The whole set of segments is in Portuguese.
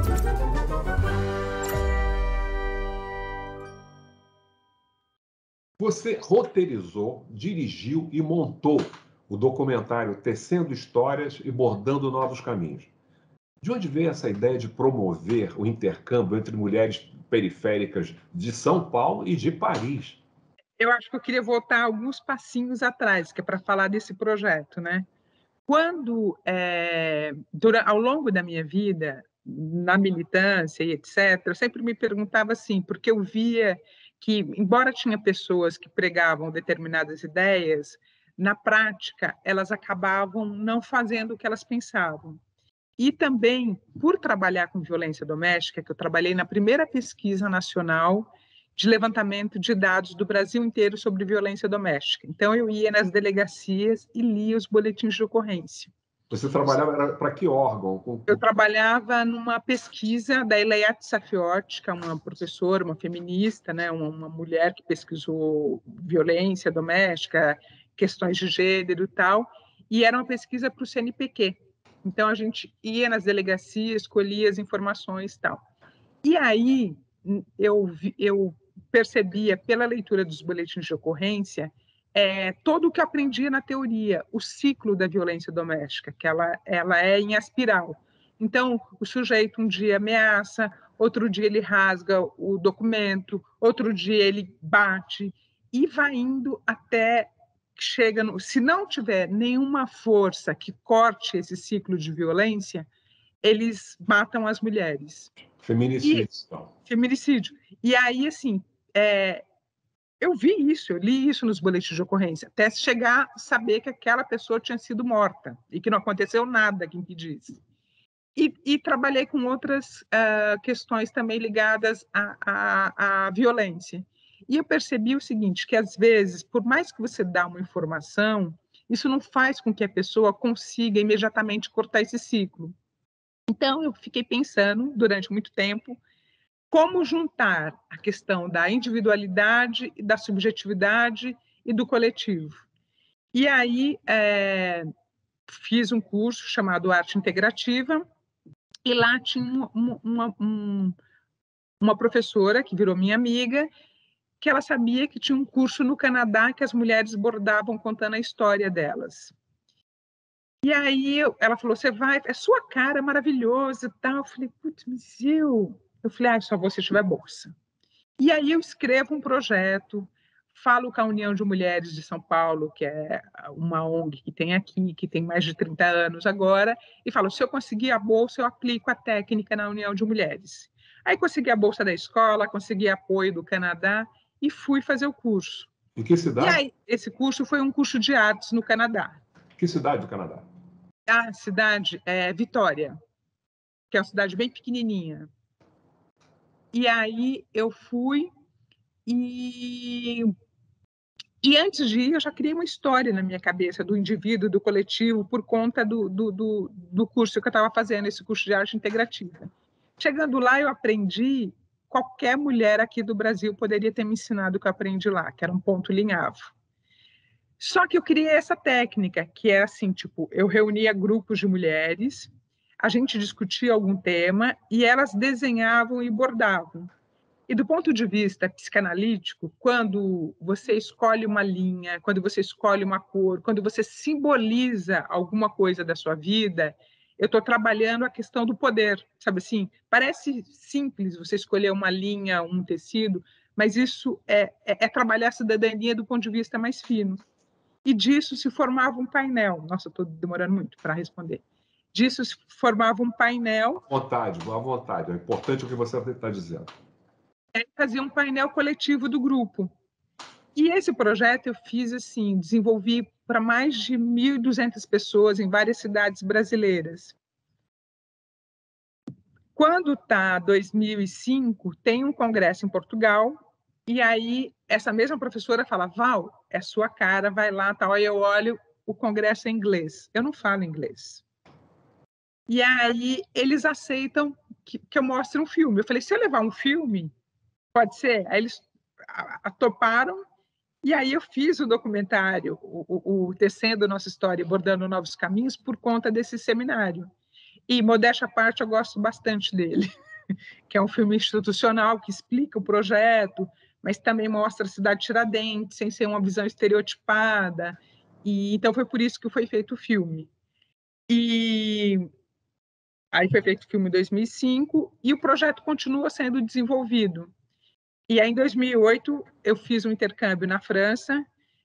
Você roteirizou, dirigiu e montou o documentário Tecendo Histórias e Bordando Novos Caminhos. De onde veio essa ideia de promover o intercâmbio entre mulheres periféricas de São Paulo e de Paris? Eu acho que eu queria voltar alguns passinhos atrás, que é para falar desse projeto, né? Quando, ao longo da minha vida, na militância e etc., eu sempre me perguntava assim, porque eu via que, embora tinha pessoas que pregavam determinadas ideias, na prática, elas acabavam não fazendo o que elas pensavam. E também, por trabalhar com violência doméstica, que eu trabalhei na primeira pesquisa nacional de levantamento de dados do Brasil inteiro sobre violência doméstica. Então, eu ia nas delegacias e lia os boletins de ocorrência. Você trabalhava para que órgão? Eu trabalhava numa pesquisa da Ileiat Safiotti, que é uma professora, uma feminista, né, uma mulher que pesquisou violência doméstica, questões de gênero e tal, e era uma pesquisa para o CNPq. Então, a gente ia nas delegacias, escolhia as informações e tal. E aí, eu percebia, pela leitura dos boletins de ocorrência, todo o que eu aprendia na teoria, o ciclo da violência doméstica, que ela é em espiral. Então, o sujeito um dia ameaça, outro dia ele rasga o documento, outro dia ele bate, e vai indo até que chega se não tiver nenhuma força que corte esse ciclo de violência, eles matam as mulheres. Feminicídio, então. Feminicídio. E aí, assim, eu vi isso, eu li isso nos boletins de ocorrência, até chegar a saber que aquela pessoa tinha sido morta e que não aconteceu nada que impedisse. E trabalhei com outras questões também ligadas à violência. E eu percebi o seguinte, que às vezes, por mais que você dê uma informação, isso não faz com que a pessoa consiga imediatamente cortar esse ciclo. Então, eu fiquei pensando, durante muito tempo, como juntar a questão da individualidade, da subjetividade e do coletivo. E aí, fiz um curso chamado Arte Integrativa, e lá tinha uma professora que virou minha amiga, que ela sabia que tinha um curso no Canadá que as mulheres bordavam contando a história delas. E aí ela falou, você vai, é sua cara maravilhosa e tal. Eu falei, putz, mas eu falei, só vou se tiver bolsa. E aí eu escrevo um projeto, falo com a União de Mulheres de São Paulo, que é uma ONG que tem aqui, que tem mais de 30 anos agora, e falo, se eu conseguir a bolsa, eu aplico a técnica na União de Mulheres. Aí consegui a bolsa da escola, consegui apoio do Canadá e fui fazer o curso. Em que E cidade? aí, esse curso foi um curso de artes no Canadá. Que cidade do Canadá? A cidade é Vitória, que é uma cidade bem pequenininha. E aí eu fui e antes de ir, eu já criei uma história na minha cabeça do indivíduo, do coletivo, por conta do curso que eu estava fazendo, esse curso de arte integrativa. Chegando lá, eu aprendi, qualquer mulher aqui do Brasil poderia ter me ensinado o que eu aprendi lá, que era um ponto linhavo. Só que eu criei essa técnica, que é assim, tipo, eu reunia grupos de mulheres, a gente discutia algum tema e elas desenhavam e bordavam. E do ponto de vista psicanalítico, quando você escolhe uma linha, quando você escolhe uma cor, quando você simboliza alguma coisa da sua vida, eu estou trabalhando a questão do poder, sabe assim? Parece simples você escolher uma linha, um tecido, mas isso é trabalhar a cidadania do ponto de vista mais fino. E disso se formava um painel. Nossa, estou demorando muito para responder. Disso se formava um painel. À vontade. É importante o que você está dizendo. Fazia um painel coletivo do grupo. E esse projeto eu fiz assim, desenvolvi para mais de 1.200 pessoas em várias cidades brasileiras. Quando está 2005, tem um congresso em Portugal, e aí essa mesma professora fala, Val, é sua cara, vai lá, tal. Aí eu olho, o congresso é em inglês. Eu não falo inglês. E aí eles aceitam que eu mostre um filme. Eu falei, se eu levar um filme, pode ser? Aí eles toparam. E aí eu fiz o documentário, o Tecendo Nossa História e Bordando Novos Caminhos, por conta desse seminário. E, modéstia à parte, eu gosto bastante dele, que é um filme institucional que explica o projeto, mas também mostra a cidade de Tiradentes, sem ser uma visão estereotipada. E então foi por isso que foi feito o filme. E aí foi feito o filme em 2005 e o projeto continua sendo desenvolvido. E aí, em 2008, eu fiz um intercâmbio na França,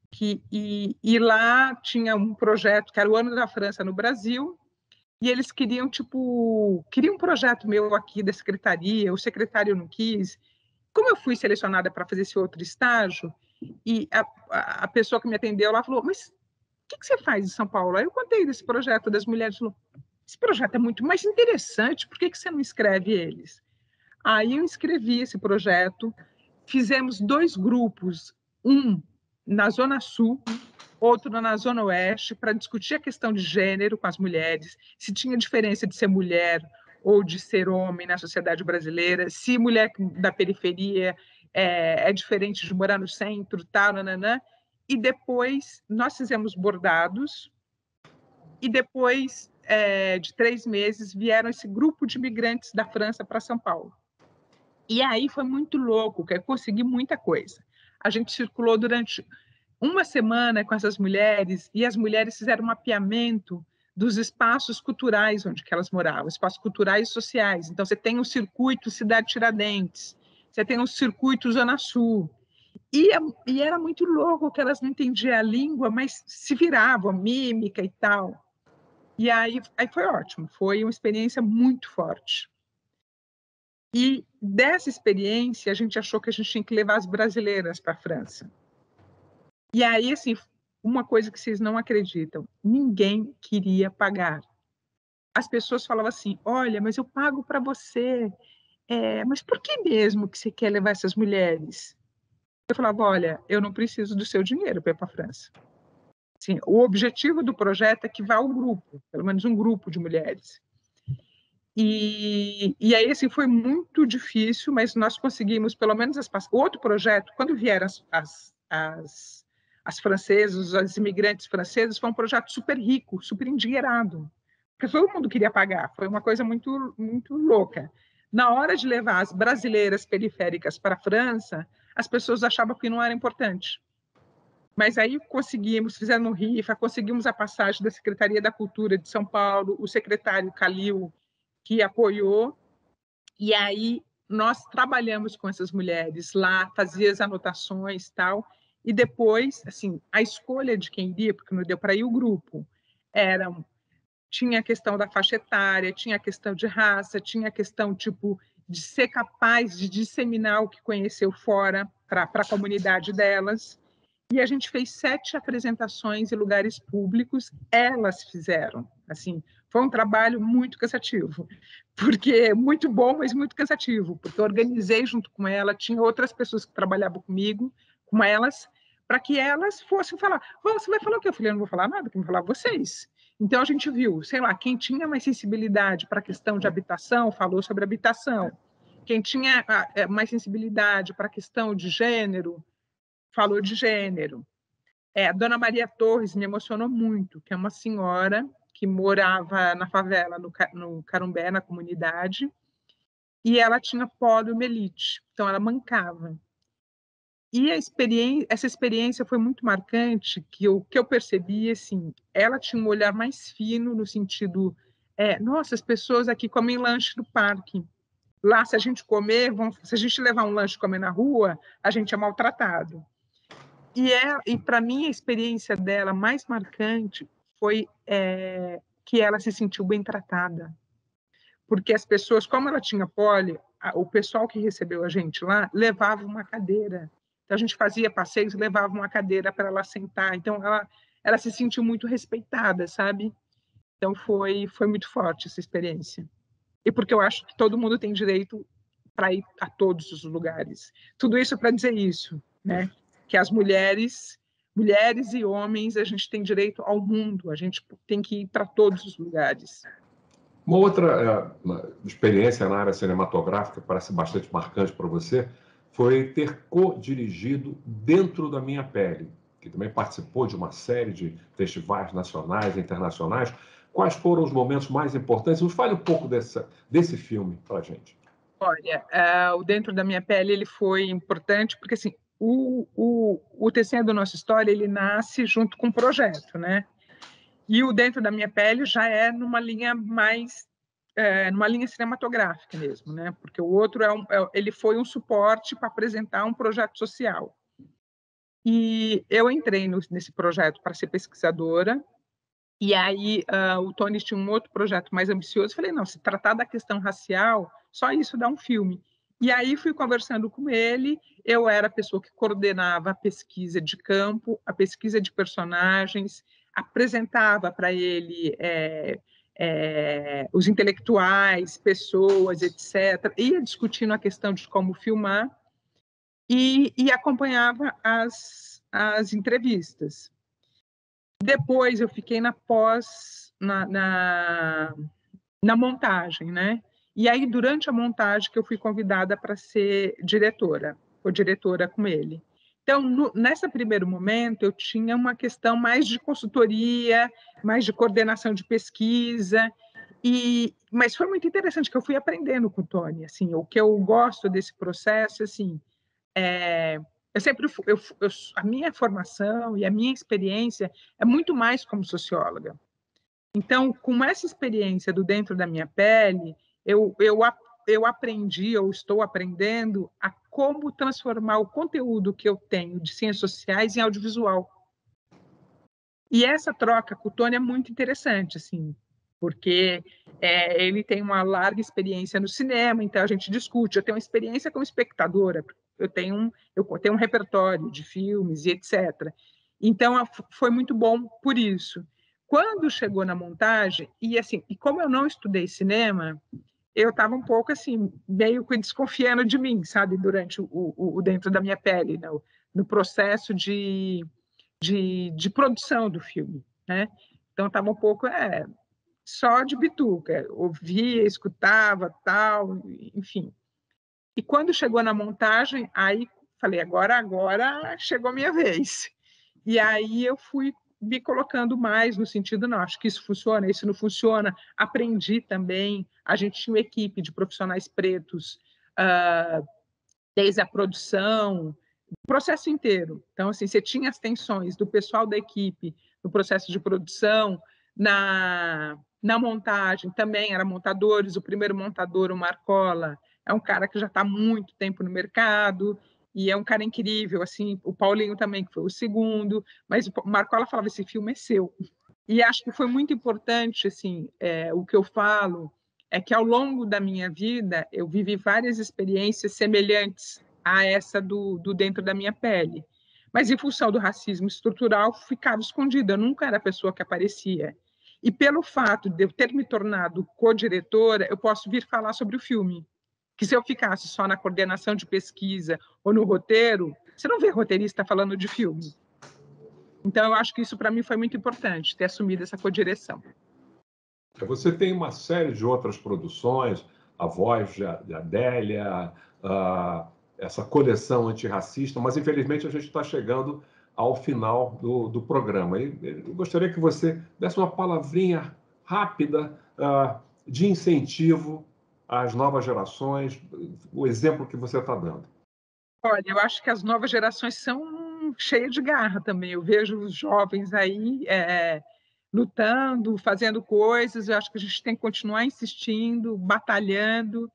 e lá tinha um projeto que era o Ano da França no Brasil, e eles queriam, queriam um projeto meu aqui da secretaria, o secretário não quis. Como eu fui selecionada para fazer esse outro estágio, e a pessoa que me atendeu lá falou, mas o que você faz em São Paulo? Aí eu contei desse projeto das mulheres, falou, esse projeto é muito mais interessante, por que você não escreve eles? Aí eu escrevi esse projeto, fizemos 2 grupos, um na Zona Sul, outro na Zona Oeste, para discutir a questão de gênero com as mulheres, se tinha diferença de ser mulher ou de ser homem na sociedade brasileira, se mulher da periferia é diferente de morar no centro, tal, nananã. E depois nós fizemos bordados, e depois de 3 meses vieram esse grupo de imigrantes da França para São Paulo. E aí foi muito louco, que eu consegui muita coisa. A gente circulou durante uma semana com essas mulheres, e as mulheres fizeram um mapeamento dos espaços culturais onde que elas moravam, espaços culturais e sociais. Então, você tem o circuito Cidade Tiradentes, você tem o circuito Zona Sul. E era muito louco, que elas não entendiam a língua, mas se viravam, mímica e tal. E aí foi ótimo, foi uma experiência muito forte. E dessa experiência, a gente achou que a gente tinha que levar as brasileiras para a França. E aí, assim, uma coisa que vocês não acreditam, ninguém queria pagar. As pessoas falavam assim, olha, mas eu pago para você, mas por que mesmo que você quer levar essas mulheres? Eu falava, olha, eu não preciso do seu dinheiro para ir para a França. Assim, o objetivo do projeto é que vá o grupo, pelo menos um grupo de mulheres. E aí, assim, foi muito difícil, mas nós conseguimos, pelo menos, outro projeto, quando vieram as francesas, as imigrantes francesas, foi um projeto super rico, super endinheirado, porque todo mundo queria pagar, foi uma coisa muito, muito louca. Na hora de levar as brasileiras periféricas para a França, as pessoas achavam que não era importante. Mas aí conseguimos, fizemos rifa, conseguimos a passagem da Secretaria da Cultura de São Paulo, o secretário Calil, que apoiou, e aí nós trabalhamos com essas mulheres lá, fazia as anotações e tal, e depois, assim, a escolha de quem iria, porque não deu para ir o grupo, tinha a questão da faixa etária, tinha a questão de raça, tinha a questão, de ser capaz de disseminar o que conheceu fora para a comunidade delas. E a gente fez 7 apresentações em lugares públicos, elas fizeram. Assim, foi um trabalho muito cansativo, porque muito bom, mas muito cansativo, porque eu organizei junto com ela, tinha outras pessoas que trabalhavam comigo, com elas, para que elas fossem falar. Você vai falar o quê? Eu falei, eu não vou falar nada, quem vai falar vocês. Então, a gente viu, sei lá, quem tinha mais sensibilidade para a questão de habitação, falou sobre habitação. Quem tinha mais sensibilidade para a questão de gênero, falou de gênero. A Dona Maria Torres me emocionou muito, que é uma senhora que morava na favela, no Carumbé, na comunidade, e ela tinha poliomielite, então ela mancava. E essa experiência foi muito marcante, que eu percebi, assim, ela tinha um olhar mais fino, no sentido, nossa, as pessoas aqui comem lanche no parque. Lá, se a gente comer, se a gente levar um lanche e comer na rua, a gente é maltratado. E para mim, a experiência dela mais marcante foi que ela se sentiu bem tratada. Porque as pessoas, como ela tinha poli, o pessoal que recebeu a gente lá levava uma cadeira. Então, a gente fazia passeios e levava uma cadeira para ela sentar. Então, ela se sentiu muito respeitada, sabe? Então, foi muito forte essa experiência. E porque eu acho que todo mundo tem direito para ir a todos os lugares. Tudo isso para dizer isso, né? Que as mulheres e homens, a gente tem direito ao mundo, a gente tem que ir para todos os lugares. Uma outra experiência na área cinematográfica, parece bastante marcante para você, foi ter co-dirigido Dentro da Minha Pele, que também participou de uma série de festivais nacionais e internacionais, Quais foram os momentos mais importantes? Nos fale um pouco desse filme para a gente. Olha, o Dentro da Minha Pele ele foi importante porque assim, o Tecendo Nossa História ele nasce junto com um projeto, né? E o Dentro da Minha Pele já é numa linha mais numa linha cinematográfica mesmo, né? Porque o outro ele foi um suporte para apresentar um projeto social. E eu entrei nesse projeto para ser pesquisadora. E aí o Tony tinha um outro projeto mais ambicioso. Falei, não, se tratar da questão racial, só isso dá um filme. E aí fui conversando com ele. Eu era a pessoa que coordenava a pesquisa de campo, a pesquisa de personagens, apresentava para ele os intelectuais, pessoas, etc. Ia discutindo a questão de como filmar e acompanhava as entrevistas. Depois eu fiquei na montagem, né? E aí, durante a montagem, que eu fui convidada para ser diretora, ou diretora com ele. Então, nesse primeiro momento, eu tinha uma questão mais de consultoria, mais de coordenação de pesquisa, mas foi muito interessante que eu fui aprendendo com o Tony. Assim, o que eu gosto desse processo, assim, eu sempre a minha formação e a minha experiência é muito mais como socióloga. Então, com essa experiência do Dentro da Minha Pele, eu aprendi, ou estou aprendendo, a como transformar o conteúdo que eu tenho de ciências sociais em audiovisual. E essa troca com o Tony é muito interessante, assim, porque ele tem uma larga experiência no cinema, então a gente discute. Eu tenho uma experiência como espectadora, eu tenho um repertório de filmes e etc. Então, foi muito bom por isso. Quando chegou na montagem, e como eu não estudei cinema, eu estava um pouco assim, meio que desconfiando de mim, sabe, durante o Dentro da Minha Pele, no processo de produção do filme, né? Então, estava um pouco só de bituca, ouvia, escutava, tal, enfim. E quando chegou na montagem, aí falei, agora chegou a minha vez. E aí eu fui me colocando mais no sentido, não, acho que isso funciona, isso não funciona. Aprendi também, a gente tinha uma equipe de profissionais pretos, desde a produção, o processo inteiro. Então, assim, você tinha as tensões do pessoal da equipe no processo de produção, na montagem também eram montadores. O primeiro montador, o Marcola, é um cara que já está há muito tempo no mercado e é um cara incrível, assim, o Paulinho também, que foi o segundo, mas o Marcola falava, esse filme é seu. E acho que foi muito importante, assim, o que eu falo é que ao longo da minha vida eu vivi várias experiências semelhantes a essa do Dentro da Minha Pele. Mas em função do racismo estrutural, ficava escondida, eu nunca era a pessoa que aparecia. E pelo fato de eu ter me tornado co-diretora, eu posso vir falar sobre o filme. Que se eu ficasse só na coordenação de pesquisa ou no roteiro, você não vê roteirista falando de filme. Então, eu acho que isso para mim foi muito importante, ter assumido essa co-direção. Você tem uma série de outras produções, A Voz de Adélia, essa coleção antirracista, mas infelizmente a gente está chegando ao final do programa. E eu gostaria que você desse uma palavrinha rápida de incentivo às novas gerações, o exemplo que você está dando. Olha, eu acho que as novas gerações são cheias de garra também. Eu vejo os jovens aí lutando, fazendo coisas. Eu acho que a gente tem que continuar insistindo, batalhando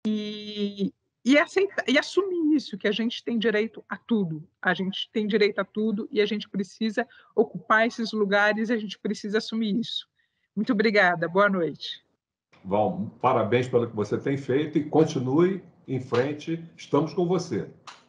e aceitar, e assumir isso, que a gente tem direito a tudo. A gente tem direito a tudo e a gente precisa ocupar esses lugares e a gente precisa assumir isso. Muito obrigada. Boa noite. Bom, parabéns pelo que você tem feito e continue em frente. Estamos com você.